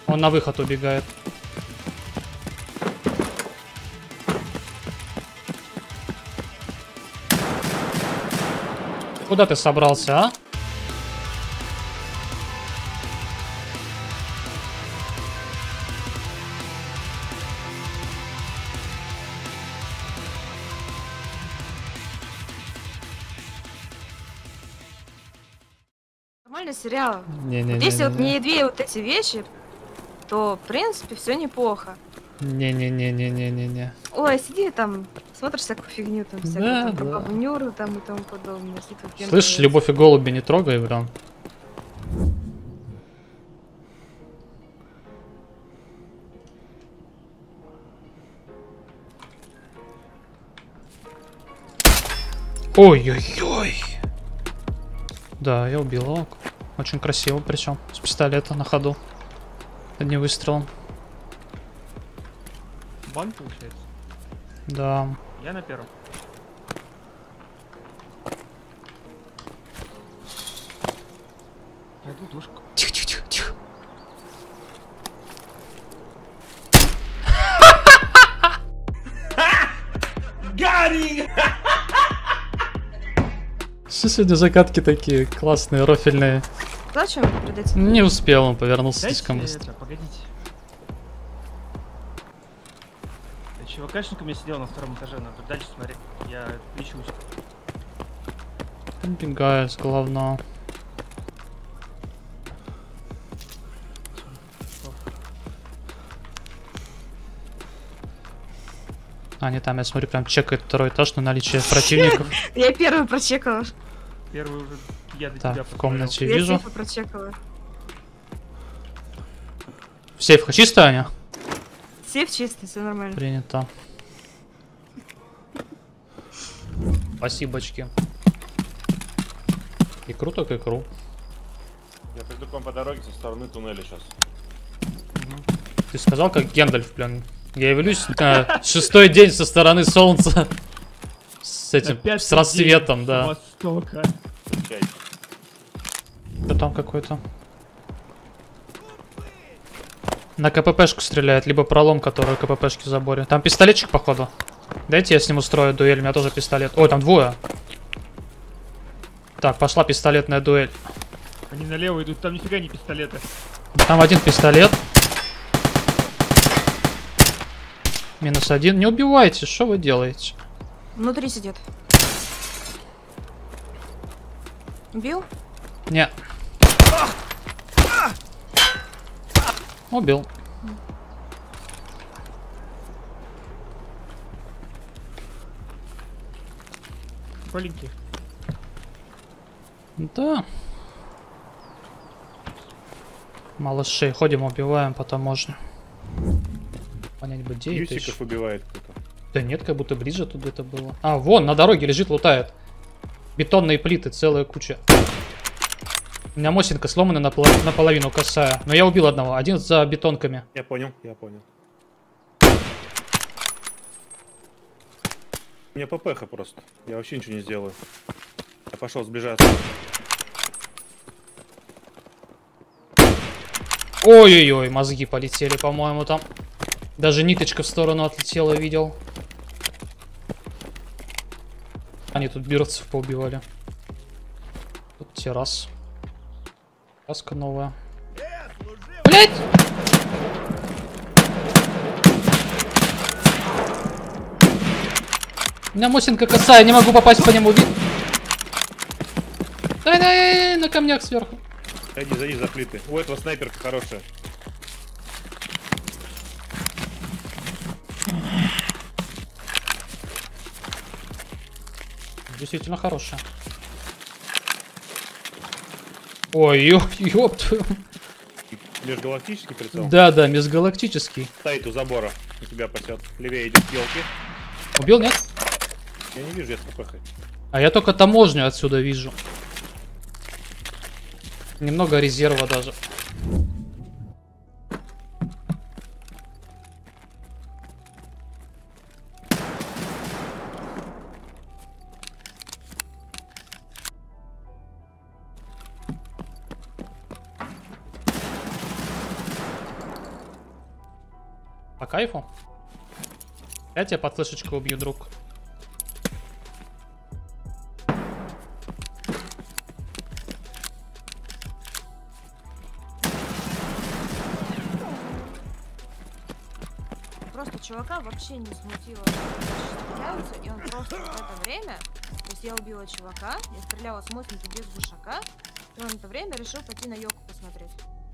Он на выход убегает. Куда ты собрался, а? Нормальный сериал. Не-не-не. Вот если вот не две вот эти вещи, то в принципе все неплохо. Не-не-не-не-не-не-не. Ой, сиди там, смотришь всякую фигню, там всякую Да, там, про да. бабу Нюру там и тому подобное. Слышишь, Любовь и голуби не трогай, бля. Ой-ой-ой. Да, я убил его. Очень красиво, причем с пистолета на ходу. Одним выстрелом. Бан получается? Да. Я на первом. Найду душку. Тихо-тихо-тихо. Гарри! Что сегодня загадки такие классные, рофельные? Зачем придать? Не успел, он повернулся Дайте слишком быстро. это, погодите. ЧВКшник у меня сидел на втором этаже, надо дальше смотреть. Я лечусь. Убегаю с головного. Они там, я смотрю, прям чекает второй этаж на наличие противников. Я первый прочекала. Первый уже я до Так, тебя в комнате Я вижу. сейфы прочекала. Сейф чисто, Аня? Сейф чистый, все нормально. Принято. Спасибочки. Икру так икру. Я приду к вам по дороге со стороны туннеля сейчас. Ты сказал, как Гендальф, блин. Я явлюсь на 6-й день со стороны солнца. С этим, с рассветом, да. Востока. Встречайте. Кто там какой-то? На КППшку стреляет, либо пролом, который КППшки в заборе. Там пистолетчик, походу. Дайте я с ним устрою дуэль, у меня тоже пистолет. Ой, там двое. Так, пошла пистолетная дуэль. Они налево идут, там нифига не пистолеты. Там один пистолет. Минус один. Не убивайте, что вы делаете? Внутри сидит. Убил? Не. Убил. Маленькие. Да. Малышей. Ходим, убиваем, потом можно. Понять бы, где это Юсиков еще. убивает кто-то. Да нет, как будто ближе тут где-то было. А, вон, на дороге лежит, лутает. Бетонные плиты, целая куча. У меня мосинка сломана наполовину косая. Но я убил одного. Один за бетонками. Я понял, я понял. У меня ППХ просто. Я вообще ничего не сделаю. Я пошел сближаться. Ой-ой-ой, мозги полетели, по-моему, там. Даже ниточка в сторону отлетела, видел. Они тут бирцев поубивали. Тут террас. Каска новая. Блять! У меня мосинка косая, не могу попасть по нему. Дай-дай, на камнях сверху. Зайди за плиты. У этого снайперка хорошая. Действительно хорошая. Ой, ёп твою. Межгалактический прицел. Да, межгалактический. Стоит у забора. У тебя пасет. Левее идет елки. Убил, нет? Я не вижу, я с ППХ. А я только таможню отсюда вижу. Немного резерва даже. По кайфу. Я тебя под флешечку убью, друг. Просто чувака вообще не смутило, что стреляются, и он просто в это время, то есть я убила чувака, я стреляла с Мосинки без глушака, и он в это время решил пойти на Йоку посмотреть.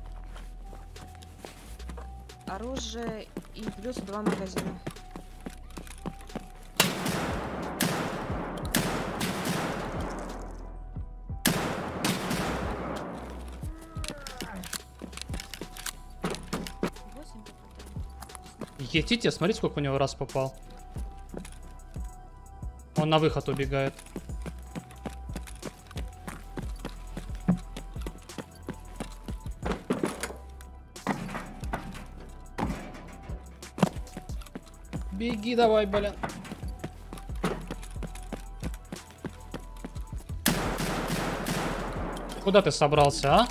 Оружие и плюс 2 магазина. Етите, смотри, сколько у него раз попал. Он на выход убегает. Беги давай, блин. Куда ты собрался, а?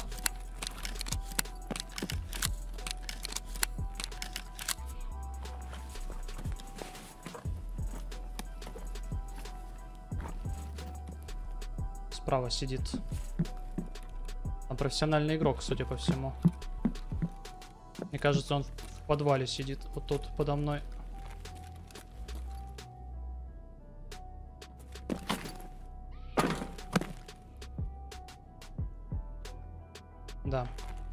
Справа сидит. Он профессиональный игрок, судя по всему. Мне кажется, он в подвале сидит. Вот тут, подо мной. Да.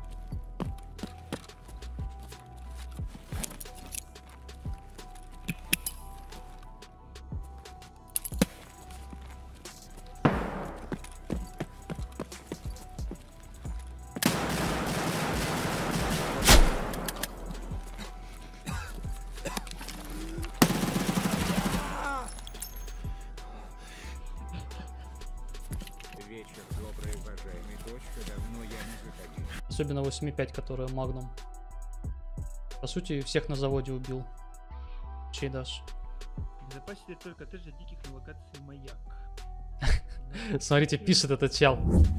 Вечер, добрый, уважаемый дочка, давно я не заходил. Особенно 8.5, который Магнум. По сути, всех на заводе убил. Чей дашь? В запасе только ты же диких на локации маяк. Смотрите, пишет этот чел.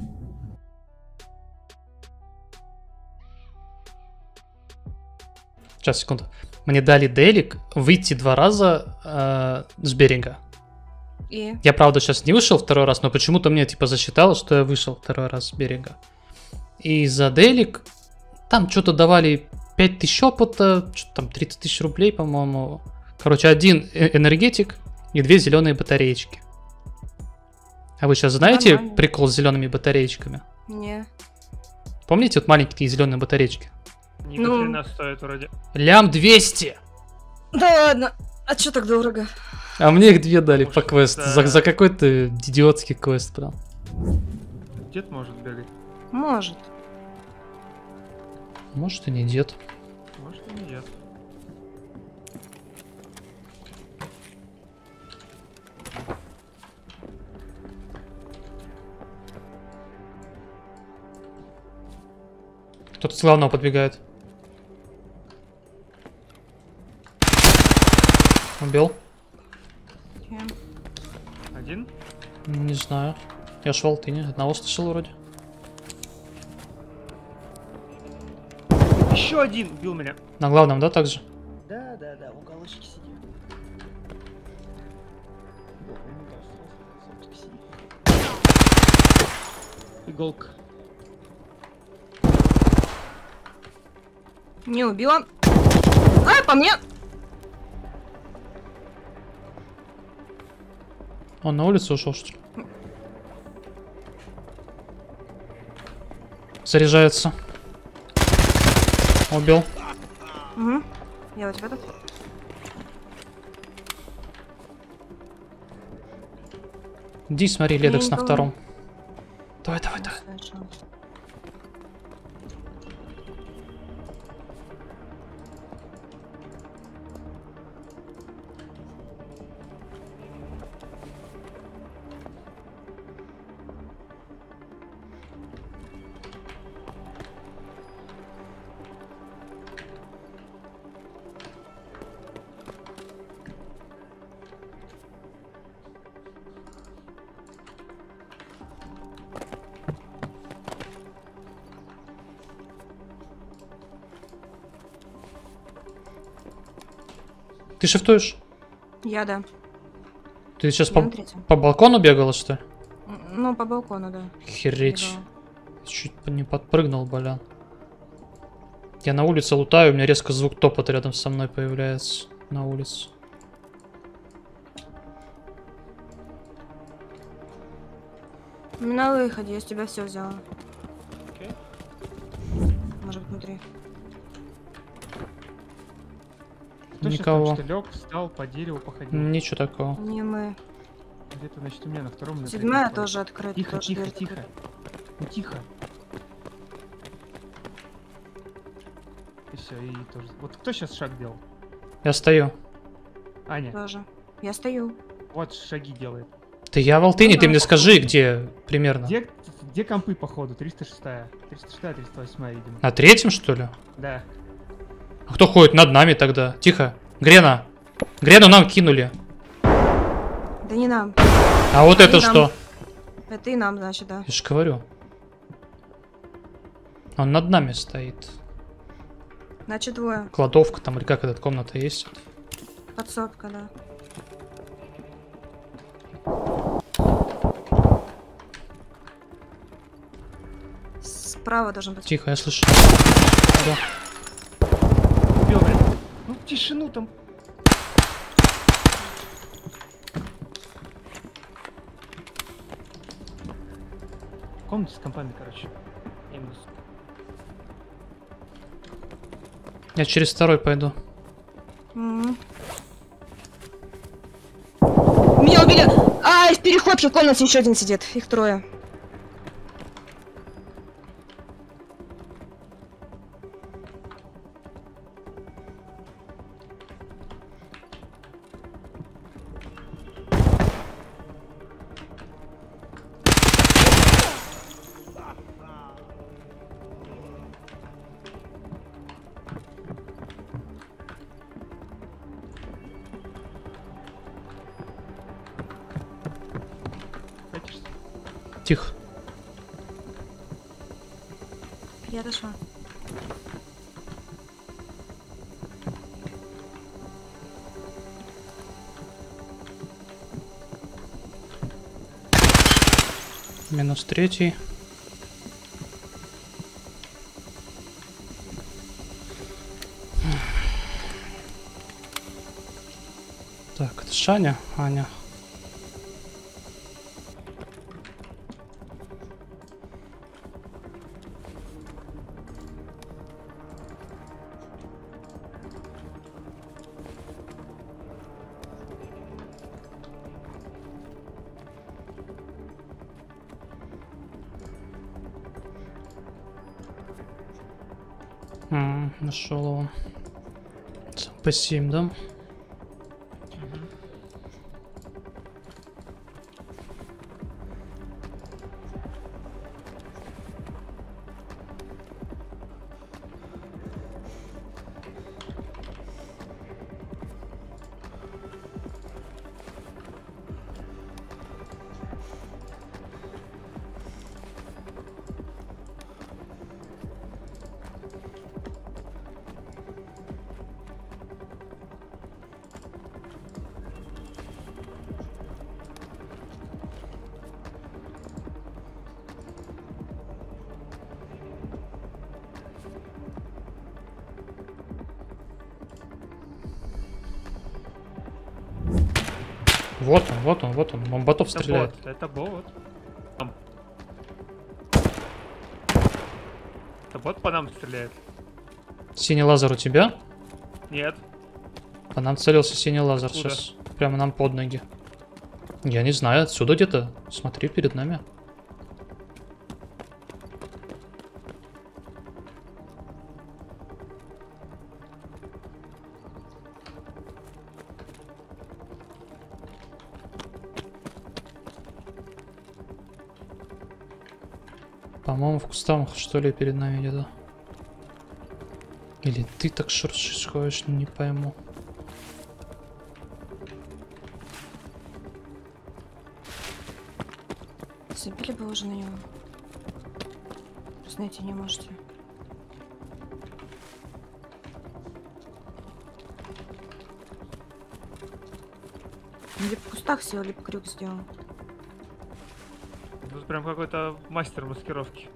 Сейчас, секунду. Мне дали делик выйти 2 раза с берега. И? Я, правда, сейчас не вышел 2-й раз, но почему-то мне, типа, засчитало, что я вышел 2-й раз с берега. И за делик там что-то давали 5000 опыта, что-то там 30 000 рублей, по-моему. Короче, 1 энергетик и 2 зеленые батареечки. А вы сейчас знаете Нормально. прикол с зелеными батареечками? Не. Помните вот маленькие зеленые батареечки? Ни Ну. хрена стоит вроде. Лям 200! Да ладно. А чё так дорого? А мне их 2 дали по Может, квесту. это- За какой-то идиотский квест, прям. Дед может бегать. Может. Может и не дед. Может и не дед. Кто-то с главного подбегает. Убил? Чем? Один? Не знаю. Я шел, ты не? Одного слышал вроде. Еще один убил меня. На главном, да, также? Да, в уголочке сидит. Иголка. Не убила. А, по мне! Он на улицу ушел, что ли? Заряжается. Убил. Угу. Я вот в этот. Иди смотри, Ледекс на никого. 2-м. Давай, давай, давай. Слышал. Ты шифтуешь? Я, да. Ты сейчас Я на третьем. по балкону бегала, что ли? Ну, по балкону, да. Хереть. Бегала. Чуть не подпрыгнул, бля. Я на улице лутаю, у меня резко звук топота рядом со мной появляется. На улице. На выходе, я с тебя все взяла. Окей. Может быть, внутри. Кто щас Никого. там, что лег, встал, по дереву походил? Ничего такого. Не мы. Где-то, значит, у меня на втором. на Седьмая третьем тоже открыта. Тихо, тоже тихо, дверь тихо. закрыта. Ну, тихо. И все, и тоже. Вот кто сейчас шаг делал? Я стою. Аня, Тоже. Я стою. вот шаги делает. Ты я в Алтыне, Ну ты да, мне скажи, где примерно. Где компы, походу? 306-я. 306-я, 308-я, видимо. На третьем, что ли? Да. А кто ходит над нами тогда? Тихо. Грена. Грену нам кинули. Да не нам. А вот это нам. что? Это и нам, значит, да. Я же говорю. Он над нами стоит. Значит, двое. Кладовка там, или как эта комната есть? Подсобка, да. Справа должен быть. Тихо, я слышу. Да. Убил, блядь. Ну, тишину там. Комната с компами, короче. Я минус. Я через второй пойду. Мгм. Меня убили! А, в переходке в комнате еще один сидит. Их трое. Катишься? Тихо. Я дошла. Минус третий. Так, это Шаня, Аня. Нашел его. По 7, да? Вот он, вот он, вот он. Он ботов Это стреляет. бот, это бот. Там. Это бот по нам стреляет. Синий лазер у тебя? Нет. По нам целился синий лазер Откуда? сейчас. Прямо нам под ноги. Я не знаю, отсюда где-то. Смотри, перед нами. По-моему, в кустах, что ли, перед нами где-то. Или ты так шуршишь, ходишь, не пойму. Забили бы уже на него. Просто найти не можете. Либо в кустах сел, либо крюк сделал. Тут прям какой-то мастер маскировки.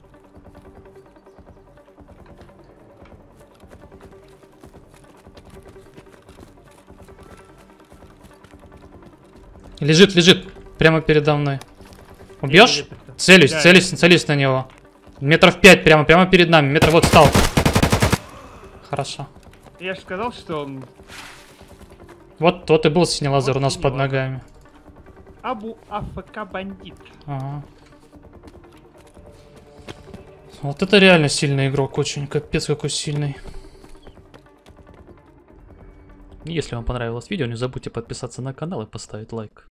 Лежит, лежит. Прямо передо мной. Убьешь? Целюсь, Да. целюсь на него. Метров 5 прямо перед нами. Метр вот стал. Хорошо. Я же сказал, что он Вот тот и был синий лазер у нас синий под лазер. ногами. Абу АФК бандит. Ага. Вот это реально сильный игрок, очень капец какой сильный. Если вам понравилось видео, не забудьте подписаться на канал и поставить лайк.